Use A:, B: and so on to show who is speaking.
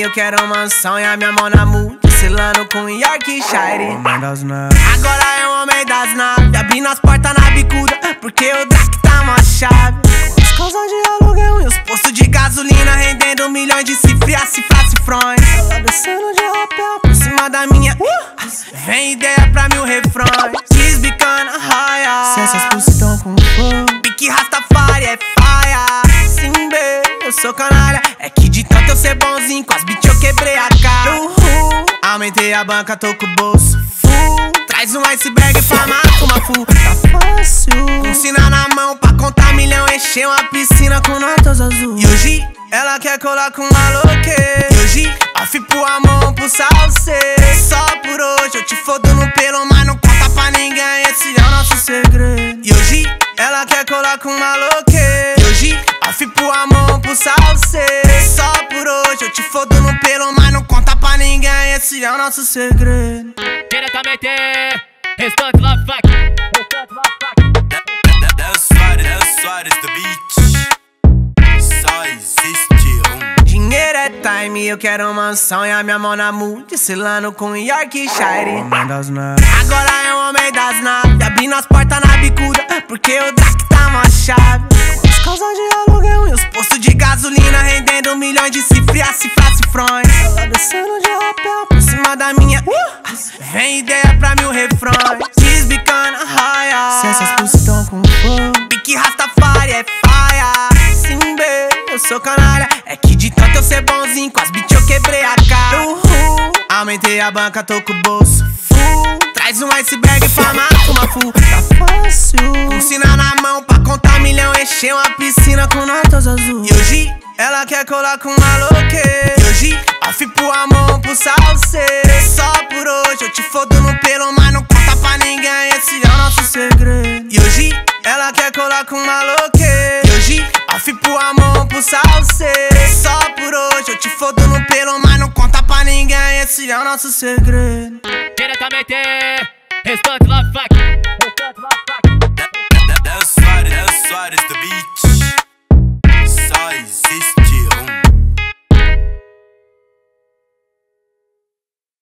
A: eu quero mansão e a minha mão na mão, desfilando com Yorkshire. Agora é o homem das naves, abrindo as portas na bicuda, porque o Drake tá uma chave. As causas de aluguel e os postos de gasolina rendendo milhões de cifrões. Ela descendo de rapel por cima da minha vem ideia pra 1000 refrões. Desbicando a raia, se essas pussy tão com fogo, pique Rastafari é faia. Sim, eu sou canalha, é que de tanto eu ser bonzinho com as beats eu quebrei a cara. Aumentei a banca, tô com o bolso full. Traz um iceberg pra matar uma full. Tá fácil, com sina na mão pra contar milhão, encher uma piscina com notas azul. E hoje ela quer colar com maloque, e hoje off pro amor, pro salse. Só por hoje eu te fodo no pelo, mas não conta pra ninguém, esse é o nosso segredo. E hoje ela quer colar com maloque, e hoje off pro amor, pro salse. Só por hoje eu te fodo no pelo, mas não conta pra ninguém, esse é o nosso segredo.
B: Diretamente, restante Love Fuck.
C: Deus Soares do beat. Só existe um.
A: Dinheiro é time, eu quero mansão e a minha mão na mão, desfilando com Yorkshire. Agora é o homem das naves, abrindo as portas na bicuda, porque o Drake tá uma chave. As causas de aluguel e os postos de gasolina rendendo milhões de cifrões. Ela descendo de rapel por cima da minha vem ideia pra 1000 refrões. Desbicando a raia, se essas pussy tão com fogo, pique Rastafari é faia. Sim, eu sou canalha, é que de tanto eu ser bonzinho com as beats eu quebrei a cara. Aumentei a banca, tô com o bolso full. Traz um iceberg pra matar uma full. Tá fácil, com sina na mão pra contar milhão, encher uma piscina com notas azul. E hoje ela quer colar com maloque, e hoje off pro amor, pro salse. Só por hoje eu te fodo no pelo, mas não conta pra ninguém, esse é o nosso segredo. E hoje ela quer colar com maloque, e hoje off pro amor, pro salse. Só por hoje eu te fodo no pelo, mas não conta pra ninguém, esse é o nosso segredo.
B: Diretamente, restante Love Fuck.